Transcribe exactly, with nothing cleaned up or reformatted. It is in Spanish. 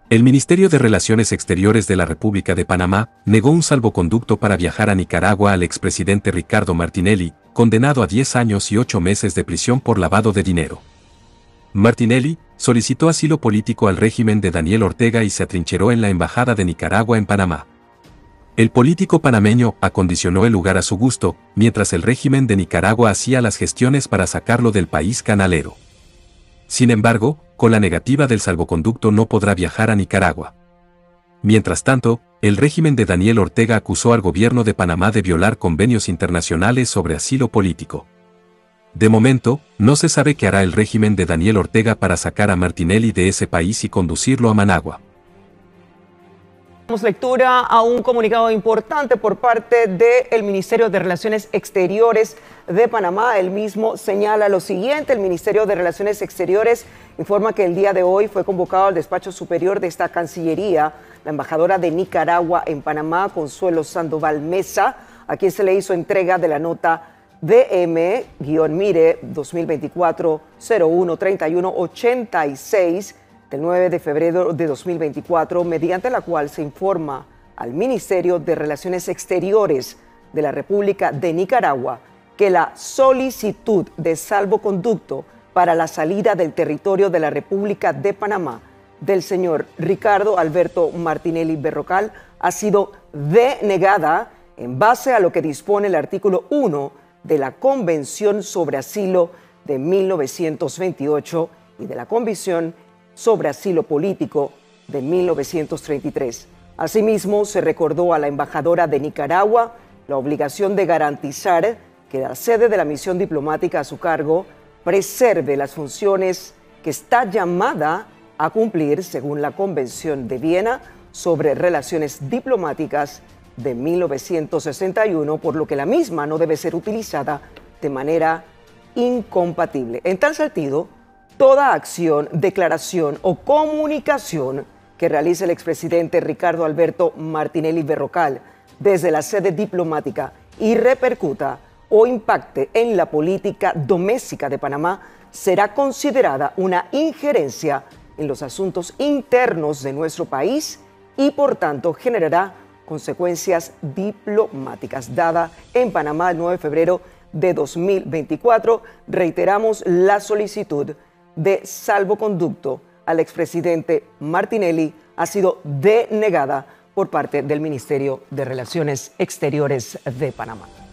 El Ministerio de Relaciones Exteriores de la República de Panamá negó un salvoconducto para viajar a Nicaragua al expresidente Ricardo Martinelli, condenado a diez años y ocho meses de prisión por lavado de dinero. Martinelli solicitó asilo político al régimen de Daniel Ortega y se atrincheró en la Embajada de Nicaragua en Panamá. El político panameño acondicionó el lugar a su gusto, mientras el régimen de Nicaragua hacía las gestiones para sacarlo del país canalero. Sin embargo, con la negativa del salvoconducto no podrá viajar a Nicaragua. Mientras tanto, el régimen de Daniel Ortega acusó al gobierno de Panamá de violar convenios internacionales sobre asilo político. De momento, no se sabe qué hará el régimen de Daniel Ortega para sacar a Martinelli de ese país y conducirlo a Managua. Damos lectura a un comunicado importante por parte del Ministerio de Relaciones Exteriores de Panamá. El mismo señala lo siguiente: el Ministerio de Relaciones Exteriores informa que el día de hoy fue convocado al despacho superior de esta Cancillería la embajadora de Nicaragua en Panamá, Consuelo Sandoval Mesa, a quien se le hizo entrega de la nota D M-Mire dos mil veinticuatro cero uno treinta y uno ochenta y seis del nueve de febrero de dos mil veinticuatro, mediante la cual se informa al Ministerio de Relaciones Exteriores de la República de Nicaragua que la solicitud de salvoconducto para la salida del territorio de la República de Panamá del señor Ricardo Alberto Martinelli Berrocal ha sido denegada en base a lo que dispone el artículo uno de la Convención sobre Asilo de mil novecientos veintiocho y de la Convención sobre Asilo Político de mil novecientos treinta y tres. Asimismo, se recordó a la embajadora de Nicaragua la obligación de garantizar que la sede de la misión diplomática a su cargo preserve las funciones que está llamada a cumplir según la Convención de Viena sobre Relaciones Diplomáticas de mil novecientos sesenta y uno, por lo que la misma no debe ser utilizada de manera incompatible. En tal sentido, toda acción, declaración o comunicación que realice el expresidente Ricardo Alberto Martinelli Berrocal desde la sede diplomática y repercuta o impacte en la política doméstica de Panamá será considerada una injerencia en los asuntos internos de nuestro país y por tanto generará consecuencias diplomáticas. Dada en Panamá el nueve de febrero de dos mil veinticuatro, reiteramos la solicitud de salvoconducto al expresidente Martinelli ha sido denegada por parte del Ministerio de Relaciones Exteriores de Panamá.